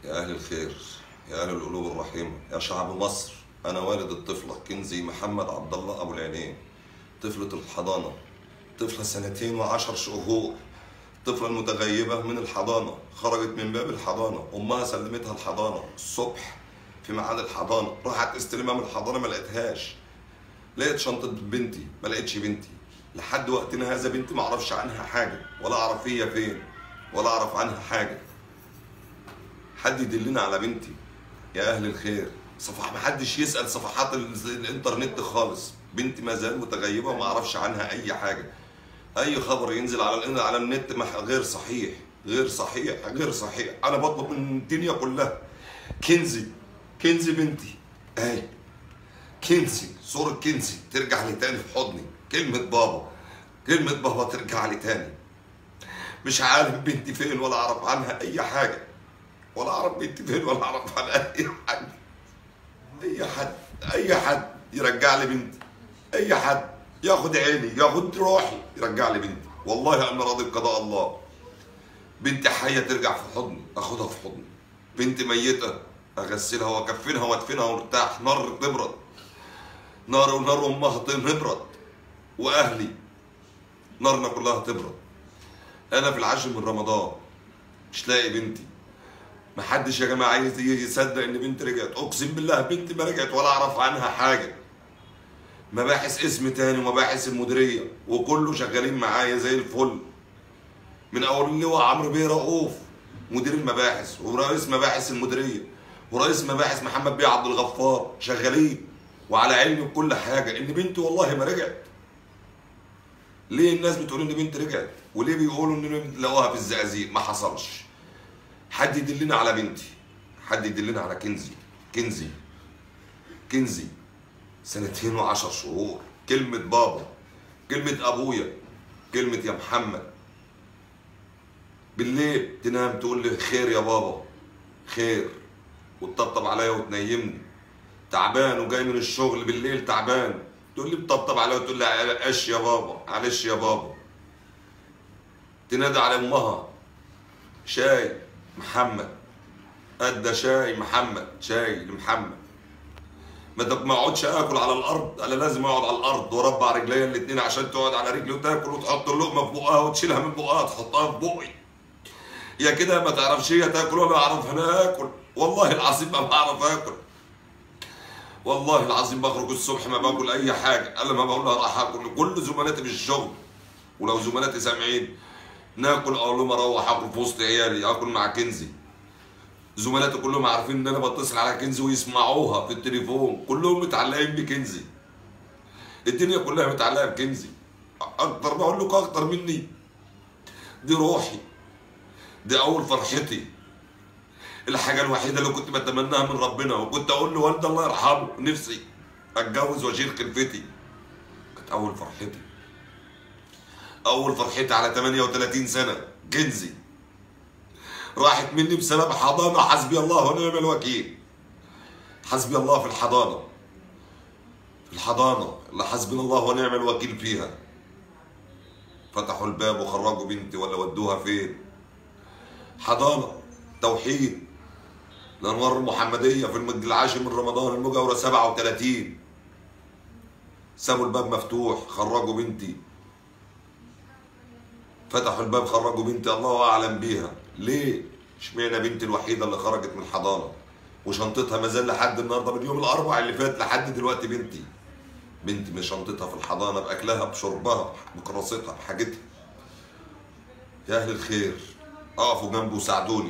يا أهل الخير، يا أهل القلوب الرحيمة، يا شعب مصر، أنا والد الطفلة كنزي محمد عبد الله أبو العينين، طفلة الحضانة، طفلة 2 و10 شهور، الطفلة المتغيبة من الحضانة، خرجت من باب الحضانة، أمها سلمتها الحضانة الصبح في ميعاد الحضانة، راحت استلمها من الحضانة ما لقيتهاش، لقيت شنطة بنتي، ما لقيتش بنتي، لحد وقتنا هذا بنتي ما أعرفش عنها حاجة، ولا أعرف هي فين، ولا أعرف عنها حاجة. حد يدلنا على بنتي يا اهل الخير. محدش يسال صفحات الانترنت خالص، بنتي ما زال متغيبه وما اعرفش عنها اي حاجه. اي خبر ينزل على النت غير صحيح، غير صحيح، غير صحيح. انا بطلب من الدنيا كلها كنزي بنتي اهي، كنزي، صورة كنزي ترجع لي تاني في حضني، كلمة بابا ترجع لي تاني. مش عارف بنتي فين، ولا اعرف عنها اي حاجة، ولا اعرف بنتي فين، ولا اعرف عنها اي حاجة. اي حد يرجع لي بنتي، اي حد ياخد عيني، ياخد روحي، يرجع لي بنتي. والله انا راضي بقضاء الله. بنتي حيه ترجع في حضني، اخدها في حضني. بنتي ميته اغسلها واكفنها وادفنها وارتاح. نار تبرد، نار امها تبرد، واهلي نارنا كلها تبرد. انا في العاشر من رمضان مش لاقي بنتي. محدش يا جماعه عايز يصدق ان بنتي رجعت. اقسم بالله بنتي ما رجعت ولا اعرف عنها حاجه. مباحث اسم تاني ومباحث المديريه وكله شغالين معايا زي الفل، من اول اللواء عمرو بيه رؤوف مدير المباحث، ورئيس مباحث المديريه، ورئيس مباحث محمد بيه عبد الغفار، شغالين وعلى علم بكل حاجه ان بنتي والله ما رجعت. ليه الناس بتقول ان بنتي رجعت؟ وليه بيقولوا ان لقوها في الزقازيق؟ ما حصلش. حد يدلنا على بنتي، حد يدلنا على كنزي 2 و10 شهور. كلمة بابا، كلمة أبويا، كلمة يا محمد. بالليل تنام تقول لي خير يا بابا، خير، وتطبطب عليا وتنيمني. تعبان وجاي من الشغل بالليل تعبان، تقول لي بتطبطب عليا وتقول لي عش يا بابا، معلش يا بابا. تنادي على أمها شاي محمد، أدى شاي محمد، شاي لمحمد. ما اقعدش اكل على الارض، انا لازم اقعد على الارض واربع رجليا الاثنين عشان تقعد على رجلي وتاكل وتحط اللقمه في بقها وتشيلها من بقها تحطها في بقي. يا كده ما تعرفش هي تاكل ولا اعرف انا اكل. والله العظيم ما بعرف اكل. والله العظيم بخرج الصبح ما باكل اي حاجه، الا ما بقول لها راح اكل. كل زملاتي في الشغل ولو زملاتي سامعين ناكل، اقول لهم اروح اكل في وسط عيالي، اكل مع كنزي. زملاتي كلهم عارفين ان انا بتصل على كنزي ويسمعوها في التليفون، كلهم متعلقين بكنزي. الدنيا كلها متعلقه بكنزي. اكتر بقول لكم اكتر مني. دي روحي، دي اول فرحتي، الحاجه الوحيده اللي كنت بتمناها من ربنا، وكنت اقول لوالدي الله يرحمه نفسي اتجوز واشيل خلفتي. كانت اول فرحتي على 38 سنه. كنزي راحت مني بسبب حضانه. حسبي الله ونعم الوكيل. حسبي الله في الحضانه، اللي حسبنا الله ونعم الوكيل فيها. فتحوا الباب وخرجوا بنتي، ولا ودوها فين؟ حضانه توحيد الانوار المحمديه في المجد العاشر من رمضان، المجاوره 37. سابوا الباب مفتوح، خرجوا بنتي. فتحوا الباب خرجوا بنتي، الله اعلم بيها. ليه؟ اشمعنى بنتي الوحيده اللي خرجت من الحضانه وشنطتها ما زال لحد النهارده من يوم الاربع اللي فات لحد دلوقتي؟ بنتي من شنطتها في الحضانه، باكلها، بشربها، بكراستها، بحاجتها. يا اهل الخير اقفوا جنبي وساعدوني،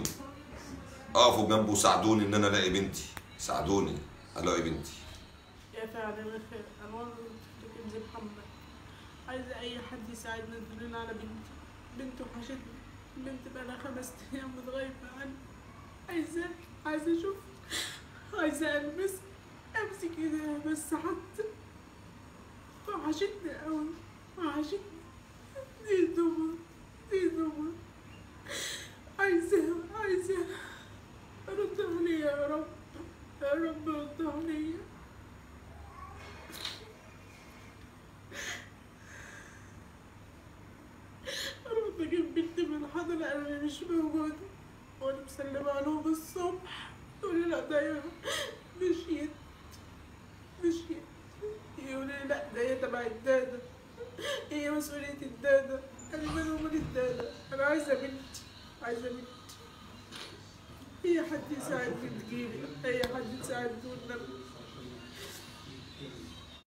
ان انا الاقي بنتي. ساعدوني الاقي بنتي. يا فعلا الخير، انا والله كنت محمد عايزه اي حد يساعدنا يدلنا على بنتي وحشتني. بنتي بقالها 5 ايام متغيبه عني. عايزه اشوف، عايزه امسك ايديها بس حتى. وحشتني قوي، وحشتني. دي دموع، عايزة ردها ليا يا رب، ردها ليا. انا بجيب بنتي من الحضانة، انا مش موجودة، وانا مسلمة لهم الصبح يقولوا لي لا ده هي مشيت مشيت، يقولوا لي لا ده هي تبع الدادة، هي مسؤولية الدادة، أنا مالي ومال الدادة، أنا عايزة بنتي، عايزة بنتي، أي حد يساعدني تجيلي، أي حد يساعدني والنبي.